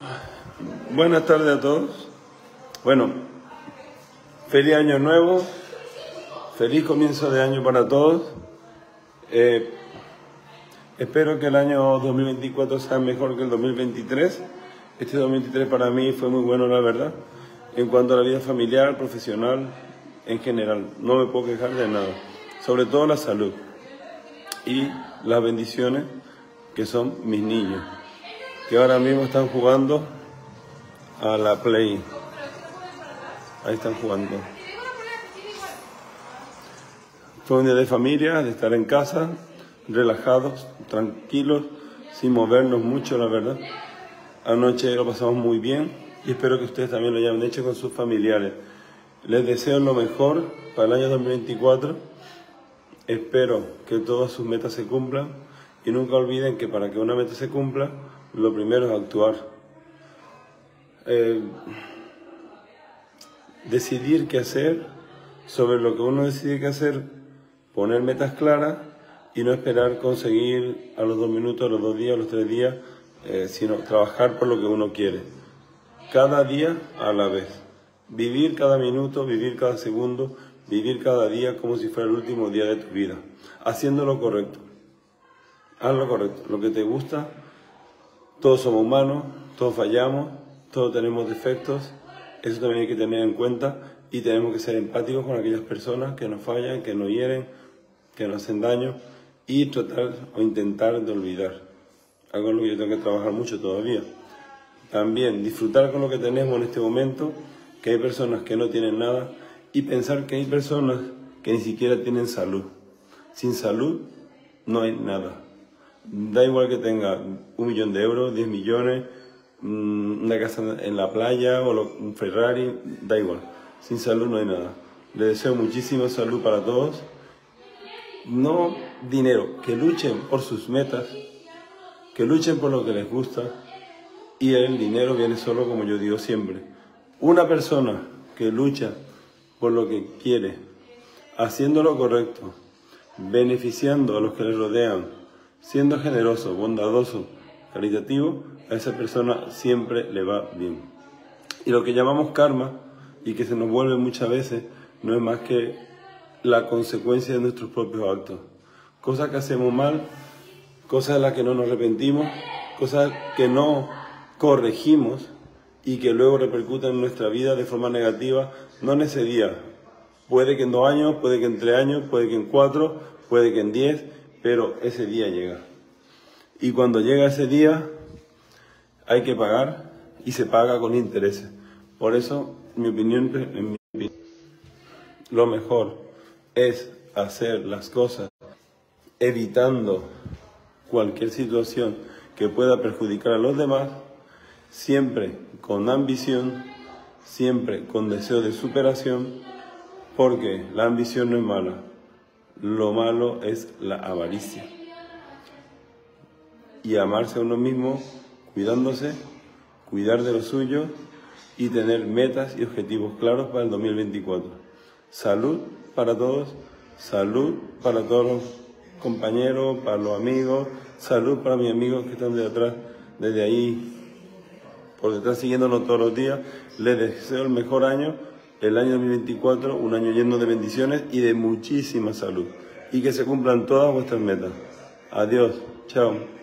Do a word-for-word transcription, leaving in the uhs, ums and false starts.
Buenas tardes a todos. Bueno, feliz año nuevo, feliz comienzo de año para todos. Eh, espero que el año dos mil veinticuatro sea mejor que el dos mil veintitrés. Este dos mil veintitrés para mí fue muy bueno, la verdad, en cuanto a la vida familiar, profesional, en general. No me puedo quejar de nada, sobre todo la salud y las bendiciones que son mis niños, que ahora mismo están jugando a la Play. Ahí están jugando. Fue un día de familia, de estar en casa, relajados, tranquilos, sin movernos mucho, la verdad. Anoche lo pasamos muy bien y espero que ustedes también lo hayan hecho con sus familiares. Les deseo lo mejor para el año dos mil veinticuatro. Espero que todas sus metas se cumplan y nunca olviden que para que una meta se cumpla, lo primero es actuar. Eh, decidir qué hacer, sobre lo que uno decide qué hacer, poner metas claras y no esperar conseguir a los dos minutos, a los dos días, a los tres días, eh, sino trabajar por lo que uno quiere. Cada día a la vez. Vivir cada minuto, vivir cada segundo, vivir cada día como si fuera el último día de tu vida. Haciendo lo correcto. Haz lo correcto, lo que te gusta. Todos somos humanos, todos fallamos, todos tenemos defectos. Eso también hay que tener en cuenta y tenemos que ser empáticos con aquellas personas que nos fallan, que nos hieren, que nos hacen daño y tratar o intentar de olvidar. Algo en lo que yo tengo que trabajar mucho todavía. También disfrutar con lo que tenemos en este momento, que hay personas que no tienen nada y pensar que hay personas que ni siquiera tienen salud. Sin salud no hay nada. Da igual que tenga un millón de euros, diez millones, una casa en la playa o un Ferrari, da igual. Sin salud no hay nada. Les deseo muchísima salud para todos. No dinero, que luchen por sus metas, que luchen por lo que les gusta y el dinero viene solo, como yo digo siempre. Una persona que lucha por lo que quiere, haciendo lo correcto, beneficiando a los que le rodean, siendo generoso, bondadoso, caritativo, a esa persona siempre le va bien. Y lo que llamamos karma, y que se nos vuelve muchas veces, no es más que la consecuencia de nuestros propios actos. Cosas que hacemos mal, cosas de las que no nos arrepentimos, cosas que no corregimos y que luego repercuten en nuestra vida de forma negativa, no en ese día. Puede que en dos años, puede que en tres años, puede que en cuatro, puede que en diez, pero ese día llega. Y cuando llega ese día, hay que pagar y se paga con intereses. Por eso, en mi opinión, en mi opinión, lo mejor es hacer las cosas evitando cualquier situación que pueda perjudicar a los demás, siempre con ambición, siempre con deseo de superación, porque la ambición no es mala, lo malo es la avaricia. Y amarse a uno mismo, cuidándose, cuidar de lo suyo y tener metas y objetivos claros para el dos mil veinticuatro. Salud para todos, salud para todos los compañeros, para los amigos, salud para mis amigos que están de atrás, desde ahí, por detrás siguiéndonos todos los días. Les deseo el mejor año, el año dos mil veinticuatro, un año lleno de bendiciones y de muchísima salud. Y que se cumplan todas vuestras metas. Adiós, chao.